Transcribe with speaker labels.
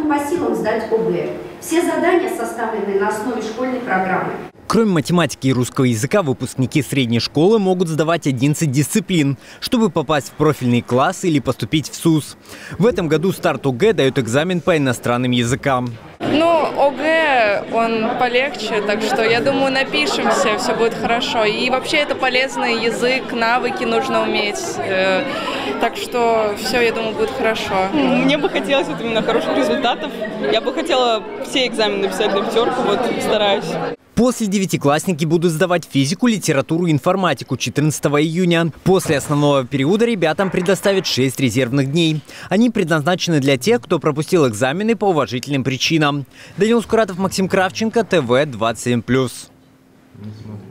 Speaker 1: по силам сдать ОГЭ. Все задания составлены на основе школьной программы.
Speaker 2: Кроме математики и русского языка, выпускники средней школы могут сдавать 11 дисциплин, чтобы попасть в профильный класс или поступить в СУЗ. В этом году старт ОГЭ дает экзамен по иностранным языкам.
Speaker 3: ОГЭ, он полегче, так что я думаю, напишемся, все будет хорошо. И вообще это полезный язык, навыки нужно уметь. Так что все, я думаю, будет хорошо.
Speaker 4: Мне бы хотелось именно хороших результатов. Я бы хотела все экзамены написать на пятерку, стараюсь.
Speaker 2: После девятиклассники будут сдавать физику, литературу и информатику 14 июня. После основного периода ребятам предоставят 6 резервных дней. Они предназначены для тех, кто пропустил экзамены по уважительным причинам. Данил Скуратов, Максим Кравченко, ТВ 27+.